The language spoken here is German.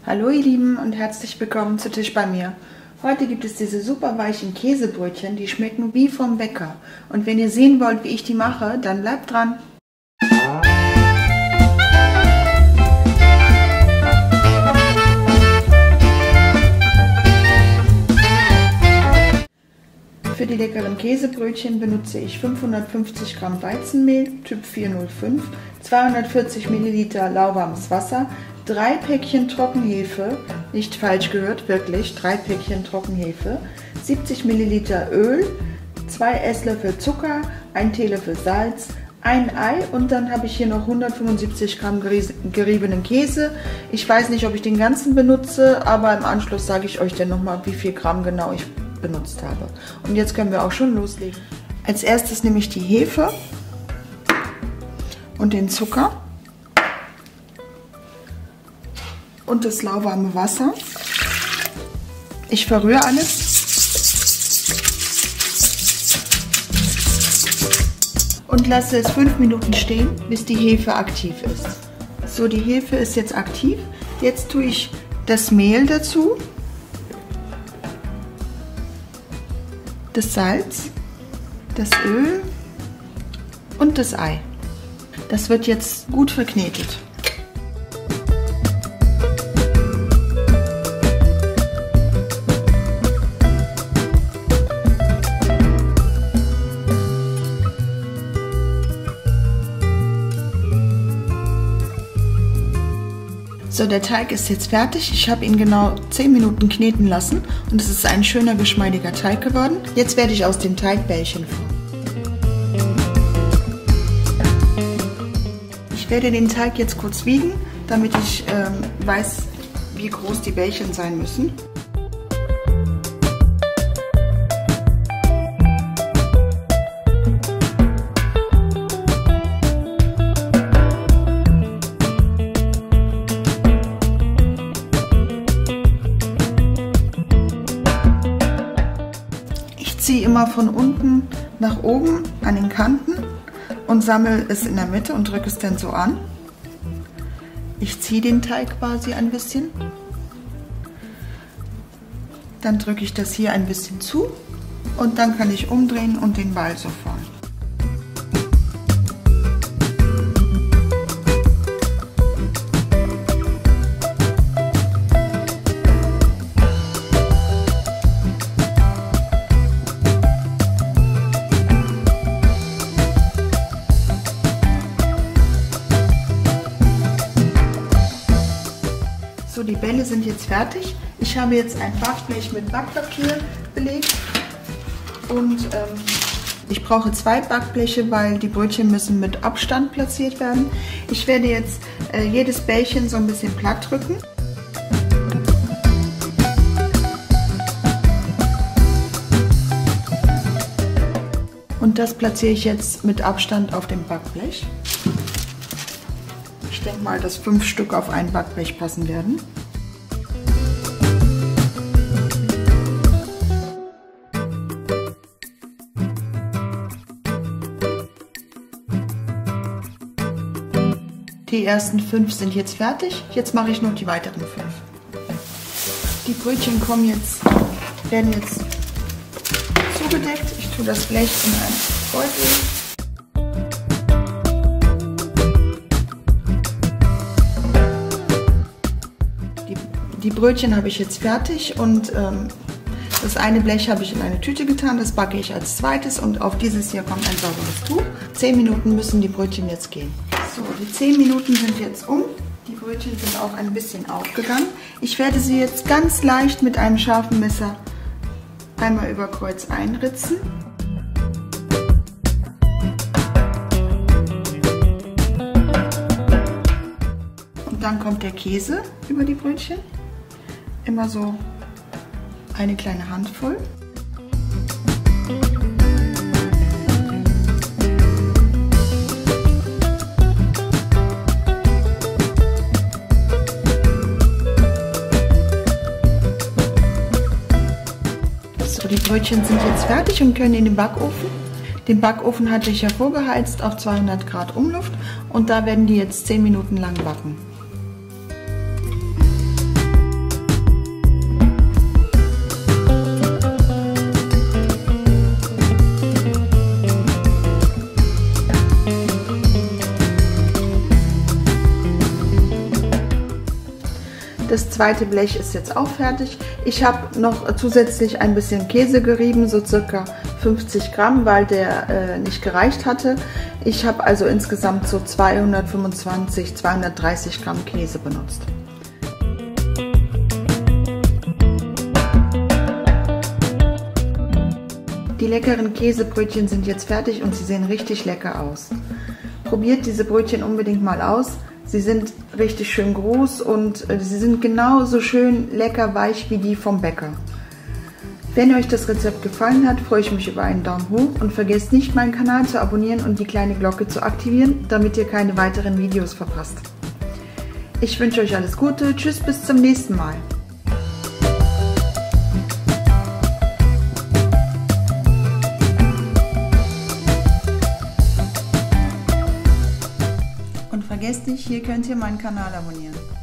Hallo ihr Lieben und herzlich willkommen zu Tisch bei mir. Heute gibt es diese super weichen Käsebrötchen, die schmecken wie vom Bäcker. Und wenn ihr sehen wollt, wie ich die mache, dann bleibt dran. Für die leckeren Käsebrötchen benutze ich 550 Gramm Weizenmehl, Typ 405, 240 Milliliter lauwarmes Wasser, 3 Päckchen Trockenhefe, nicht falsch gehört, wirklich, 3 Päckchen Trockenhefe, 70 Milliliter Öl, 2 Esslöffel Zucker, 1 Teelöffel Salz, ein Ei und dann habe ich hier noch 175 Gramm geriebenen Käse. Ich weiß nicht, ob ich den ganzen benutze, aber im Anschluss sage ich euch dann nochmal, wie viel Gramm genau ich benutzt habe. Und jetzt können wir auch schon loslegen. Als erstes nehme ich die Hefe und den Zucker und das lauwarme Wasser. Ich verrühre alles. Und lasse es 5 Minuten stehen, bis die Hefe aktiv ist. So, die Hefe ist jetzt aktiv. Jetzt tue ich das Mehl dazu, das Salz, das Öl und das Ei. Das wird jetzt gut verknetet. So, der Teig ist jetzt fertig. Ich habe ihn genau 10 Minuten kneten lassen und es ist ein schöner, geschmeidiger Teig geworden. Jetzt werde ich aus dem Teig Bällchen formen. Ich werde den Teig jetzt kurz wiegen, damit ich weiß, wie groß die Bällchen sein müssen. Ich ziehe immer von unten nach oben an den Kanten und sammle es in der Mitte und drücke es dann so an. Ich ziehe den Teig quasi ein bisschen. Dann drücke ich das hier ein bisschen zu und dann kann ich umdrehen und den Ball so formen. So, die Bälle sind jetzt fertig. Ich habe jetzt ein Backblech mit Backpapier belegt und ich brauche 2 Backbleche, weil die Brötchen müssen mit Abstand platziert werden. Ich werde jetzt jedes Bällchen so ein bisschen platt drücken. Und das platziere ich jetzt mit Abstand auf dem Backblech. Ich denke mal, dass 5 Stück auf ein Backblech passen werden. Die ersten 5 sind jetzt fertig. Jetzt mache ich noch die weiteren 5. Die Brötchen werden jetzt zugedeckt. Ich tue das Blech in einen Beutel. Die Brötchen habe ich jetzt fertig und das eine Blech habe ich in eine Tüte getan, das backe ich als zweites und auf dieses hier kommt ein sauberes Tuch. 10 Minuten müssen die Brötchen jetzt gehen. So, die 10 Minuten sind jetzt um, die Brötchen sind auch ein bisschen aufgegangen. Ich werde sie jetzt ganz leicht mit einem scharfen Messer einmal über Kreuz einritzen. Und dann kommt der Käse über die Brötchen. Immer so eine kleine Handvoll. So, die Brötchen sind jetzt fertig und können in den Backofen. Den Backofen hatte ich ja vorgeheizt auf 200 Grad Umluft und da werden die jetzt 10 Minuten lang backen. Das zweite Blech ist jetzt auch fertig. Ich habe noch zusätzlich ein bisschen Käse gerieben, so circa 50 Gramm, weil der nicht gereicht hatte. Ich habe also insgesamt so 225, 230 Gramm Käse benutzt. Die leckeren Käsebrötchen sind jetzt fertig und sie sehen richtig lecker aus. Probiert diese Brötchen unbedingt mal aus. Sie sind richtig schön groß und sie sind genauso schön lecker weich wie die vom Bäcker. Wenn euch das Rezept gefallen hat, freue ich mich über einen Daumen hoch und vergesst nicht, meinen Kanal zu abonnieren und die kleine Glocke zu aktivieren, damit ihr keine weiteren Videos verpasst. Ich wünsche euch alles Gute, tschüss, bis zum nächsten Mal. Und vergesst nicht, hier könnt ihr meinen Kanal abonnieren.